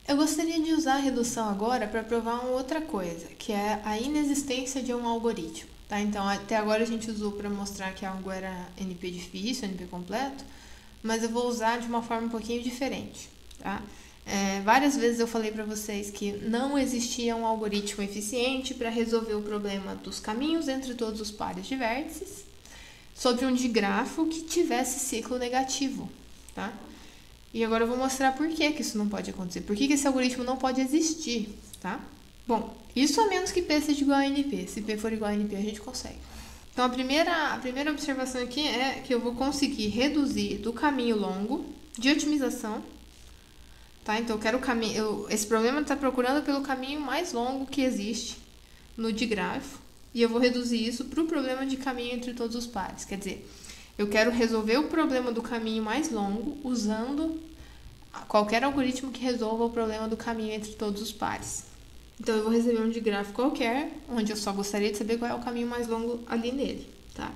Eu gostaria de usar a redução agora para provar uma outra coisa, que é a inexistência de um algoritmo. Tá? Então, até agora a gente usou para mostrar que algo era NP difícil, NP completo, mas eu vou usar de uma forma um pouquinho diferente. Tá? Várias vezes eu falei para vocês que não existia um algoritmo eficiente para resolver o problema dos caminhos entre todos os pares de vértices sobre um digrafo que tivesse ciclo negativo. Tá? E agora eu vou mostrar por que isso não pode acontecer, por que esse algoritmo não pode existir. Tá? Bom, isso a menos que P seja igual a NP. Se P for igual a NP, a gente consegue. Então, a primeira observação aqui é que eu vou conseguir reduzir do caminho longo de otimização. Tá? Então, eu quero esse problema está procurando pelo caminho mais longo que existe no digrafo. E eu vou reduzir isso para o problema de caminho entre todos os pares. Quer dizer, eu quero resolver o problema do caminho mais longo usando qualquer algoritmo que resolva o problema do caminho entre todos os pares. Então, eu vou receber um digrafo qualquer, onde eu só gostaria de saber qual é o caminho mais longo ali nele. Tá?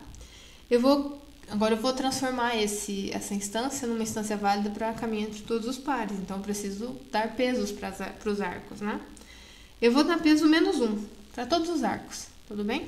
Agora eu vou transformar essa instância numa instância válida para caminho entre todos os pares. Então, eu preciso dar pesos para os arcos. Né? Eu vou dar peso -1 para todos os arcos. Tudo bem?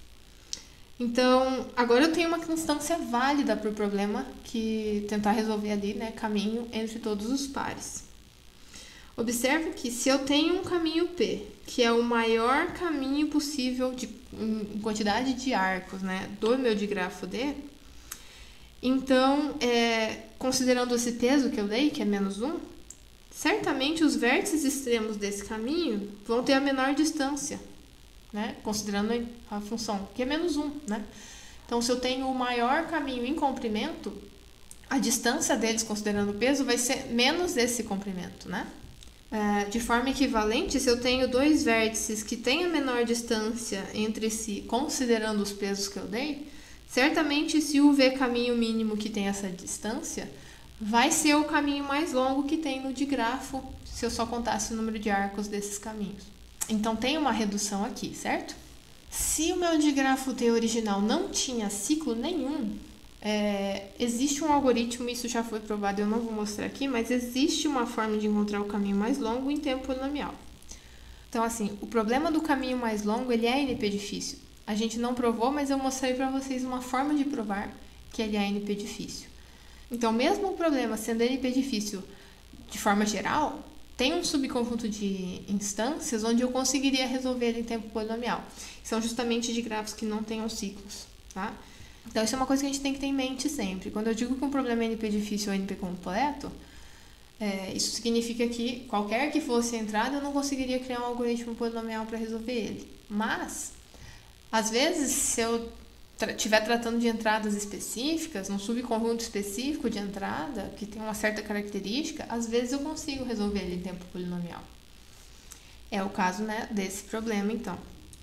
Então, agora eu tenho uma instância válida para o problema que tentar resolver ali, né, caminho entre todos os pares. Observe que se eu tenho um caminho P, que é o maior caminho possível em quantidade de arcos, né, do meu digrafo D, então, considerando esse peso que eu dei, que é -1, certamente os vértices extremos desse caminho vão ter a menor distância, né, considerando a função, que é -1. Né? Então, se eu tenho o maior caminho em comprimento, a distância deles, considerando o peso, vai ser menos esse comprimento, né? De forma equivalente, se eu tenho dois vértices que têm a menor distância entre si, considerando os pesos que eu dei, certamente se o V caminho mínimo que tem essa distância vai ser o caminho mais longo que tem no digrafo, se eu só contasse o número de arcos desses caminhos. Então, tem uma redução aqui, certo? Se o meu digrafo D original não tinha ciclo nenhum, existe um algoritmo, isso já foi provado, eu não vou mostrar aqui, mas existe uma forma de encontrar o caminho mais longo em tempo polinomial. Então, assim, o problema do caminho mais longo, ele é NP difícil. A gente não provou, mas eu mostrei para vocês uma forma de provar que ele é NP difícil. Então, mesmo o problema sendo NP difícil de forma geral, tem um subconjunto de instâncias onde eu conseguiria resolver ele em tempo polinomial. São justamente digrafos que não tenham ciclos, tá? Então, isso é uma coisa que a gente tem que ter em mente sempre. Quando eu digo que um problema é NP difícil ou NP completo, isso significa que qualquer que fosse a entrada, eu não conseguiria criar um algoritmo polinomial para resolver ele. Mas, às vezes, se eu estiver tratando de entradas específicas, um subconjunto específico de entrada, que tem uma certa característica, às vezes eu consigo resolver ele em tempo polinomial. É o caso, né, desse problema, então.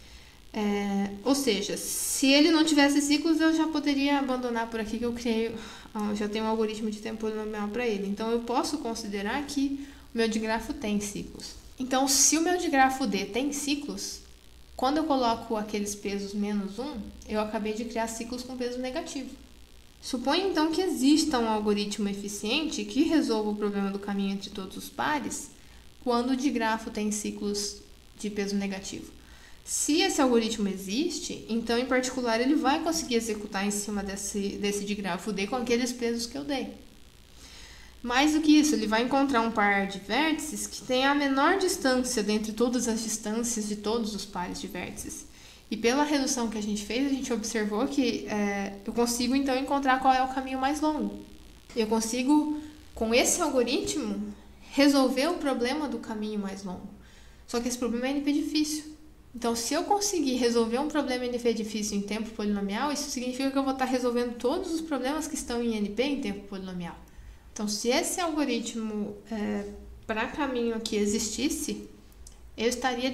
Ou seja, se ele não tivesse ciclos, eu já poderia abandonar por aqui que eu já tenho um algoritmo de tempo polinomial para ele. Então, eu posso considerar que o meu digrafo tem ciclos. Então, se o meu digrafo D tem ciclos, quando eu coloco aqueles pesos -1, eu acabei de criar ciclos com peso negativo. Suponha, então, que exista um algoritmo eficiente que resolva o problema do caminho entre todos os pares quando o digrafo tem ciclos de peso negativo. Se esse algoritmo existe, então, em particular, ele vai conseguir executar em cima desse digrafo D com aqueles pesos que eu dei. Mais do que isso, ele vai encontrar um par de vértices que tem a menor distância dentre todas as distâncias de todos os pares de vértices. E pela redução que a gente fez, a gente observou que eu consigo, então, encontrar qual é o caminho mais longo. Eu consigo, com esse algoritmo, resolver o problema do caminho mais longo. Só que esse problema é NP difícil. Então, se eu conseguir resolver um problema NP difícil em tempo polinomial, isso significa que eu vou estar resolvendo todos os problemas que estão em NP em tempo polinomial. Então, se esse algoritmo para caminho aqui existisse, eu estaria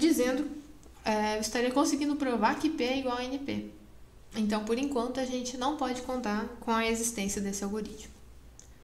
conseguindo provar que P é igual a NP. Então, por enquanto, a gente não pode contar com a existência desse algoritmo.